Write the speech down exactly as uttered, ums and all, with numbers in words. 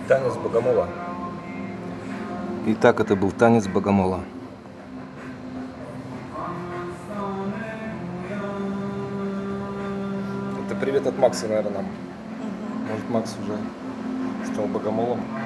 Танец богомола. Итак, это был танец богомола. Это привет от Макса, наверное, нам. Может, Макс уже стал богомолом?